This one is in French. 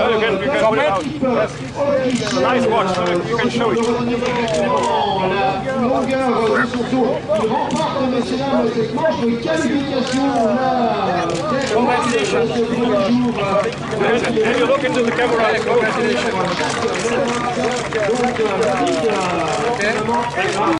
can put it out. Yes. It's a nice watch, so you can show it. La longueur de son tour. Il remporte, messieurs dames, cette manche de qualification. Congratulations. And you look into the camera. Congratulations.